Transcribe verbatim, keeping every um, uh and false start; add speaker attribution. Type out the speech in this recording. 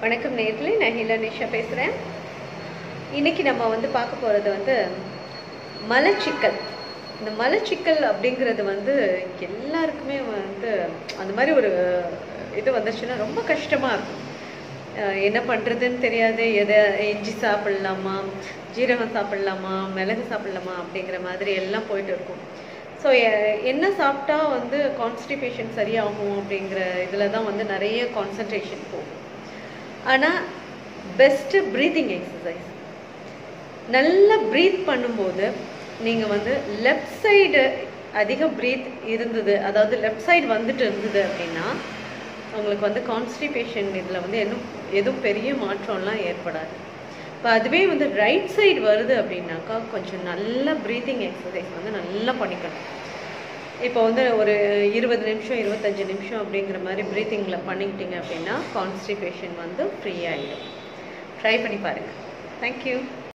Speaker 1: வணக்கம் நேயர்களே, நான் ஹீலா நிஷா பேசுகிறேன். இன்றைக்கி நம்ம வந்து பார்க்க போகிறது வந்து மலச்சிக்கல். இந்த மலச்சிக்கல் அப்படிங்கிறது வந்து எல்லாருக்குமே வந்து அந்த மாதிரி ஒரு இது வந்துச்சுன்னா ரொம்ப கஷ்டமாக இருக்கும். என்ன பண்ணுறதுன்னு தெரியாது. எதை இஞ்சி சாப்பிட்லாமா, ஜீரகம் சாப்பிட்லாமா, மிளகு சாப்பிட்லாமா அப்படிங்கிற மாதிரி எல்லாம் போயிட்டு இருக்கும். ஸோ என்ன சாப்பிட்டா வந்து கான்ஸ்டிபேஷன் சரியாகும் அப்படிங்கிற இதில் தான் வந்து நிறைய கான்சன்ட்ரேஷன் போகும். ஆனால் பெஸ்ட்டு ப்ரீத்திங் எக்ஸசைஸ். நல்லா ப்ரீத் பண்ணும்போது நீங்கள் வந்து லெஃப்ட் சைடு அதிக ப்ரீத் இருந்தது, அதாவது லெஃப்ட் சைடு வந்துட்டு இருந்தது அப்படின்னா உங்களுக்கு வந்து கான்ஸ்டிபேஷன் இதில் வந்து இன்னும் எதுவும் பெரிய மாற்றம்லாம் ஏற்படாது. இப்போ அதுவே வந்து ரைட் சைடு வருது அப்படின்னாக்கா கொஞ்சம் நல்ல ப்ரீத்திங் எக்ஸசைஸ் வந்து நல்லா பண்ணிக்கணும். இப்போ வந்து ஒரு இருபது நிமிஷம் இருபத்தஞ்சி நிமிஷம் அப்படிங்கிற மாதிரி ப்ரீத்திங்கில் பண்ணிக்கிட்டீங்க அப்படின்னா கான்ஸ்டிபேஷன் வந்து ஃப்ரீ ஆகிடும். ட்ரை பண்ணி பாருங்கள். தேங்க்யூ.